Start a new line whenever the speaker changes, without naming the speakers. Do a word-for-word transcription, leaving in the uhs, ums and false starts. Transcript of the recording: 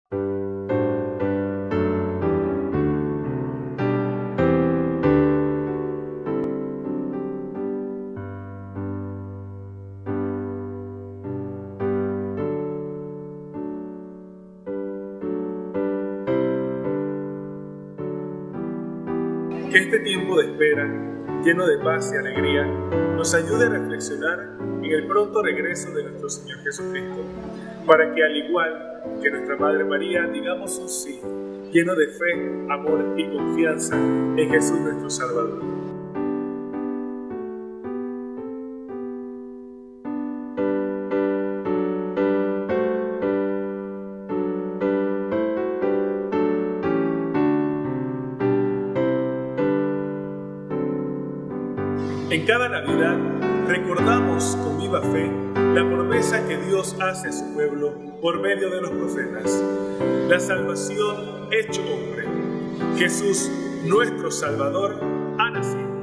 Que este tiempo de espera, lleno de paz y alegría, nos ayude a reflexionar en el pronto regreso de nuestro Señor Jesucristo, para que al igual que nuestra Madre María digamos un sí, lleno de fe, amor y confianza en Jesús nuestro Salvador. En cada Navidad recordamos con viva fe la promesa que Dios hace a su pueblo por medio de los profetas. La salvación hecho hombre. Jesús, nuestro Salvador, ha nacido.